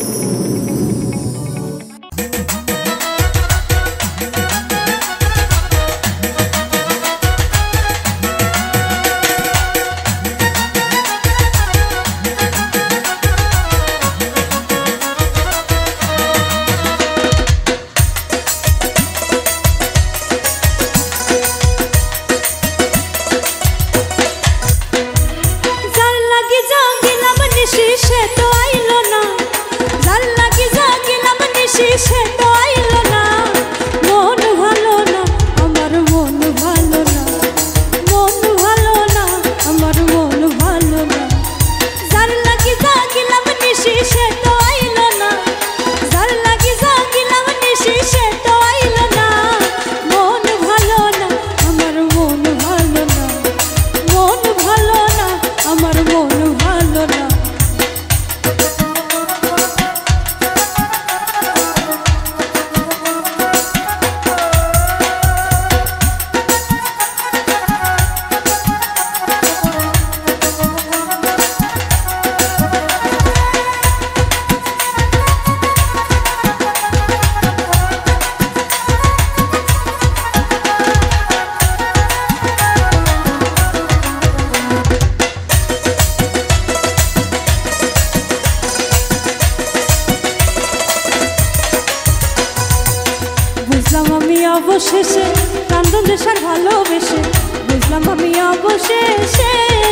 অবশেষে কান্দন দেশার ভালোবেসে বুঝলাম আমি অবশেষে,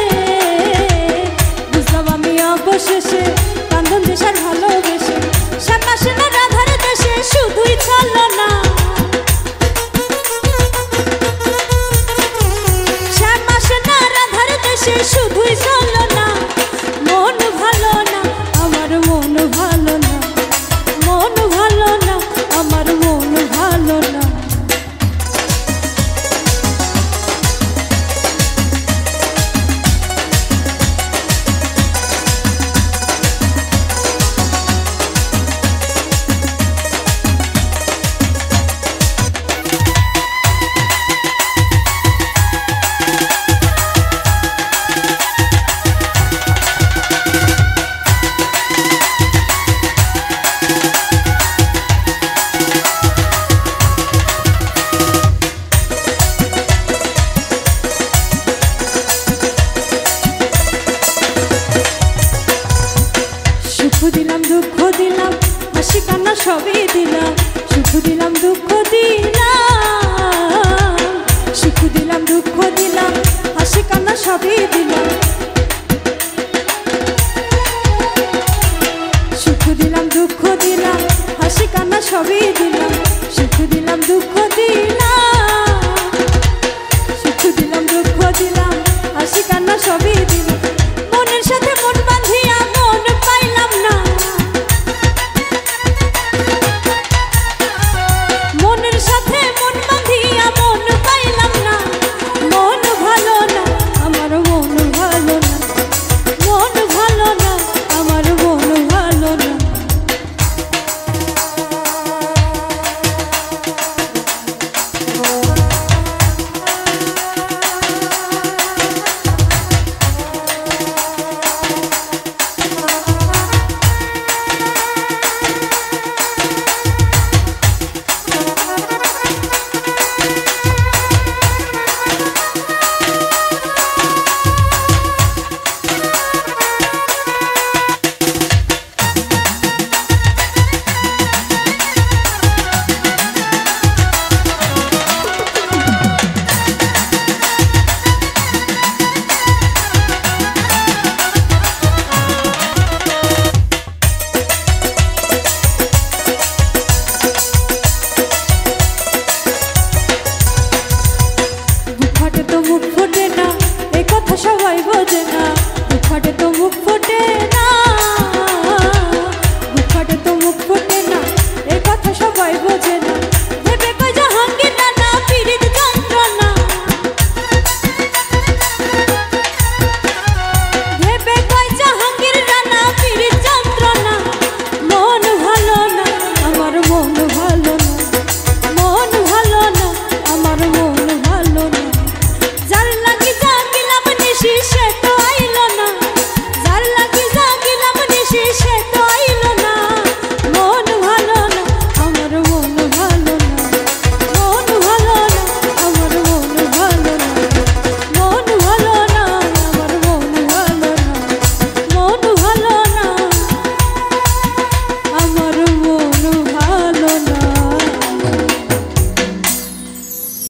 বুঝলাম আমি অবশেষে কান্দন দেশার ভালোবেসে শ্যামাসে না রাধার দেশে শুধুই চলো না, শ্যামাসে না রাধার দেশে শুধুই চলো না, মন ভালো না আমার মন ভালো না, মন ভালো না আমার মন ভালো না। দিলাম দুঃখ দিলাম হাসি কান্না সবই দিলাম, সুখ দিলাম দুঃখ দিলাম, সুখ দিলাম দুঃখ দিলাম হাসি কান্না সবই দিলাম, সুখ দিলাম দুঃখ দিলাম হাসি কান্না সবই দিলাম, সুখ দিলাম দুঃখ দিলাম।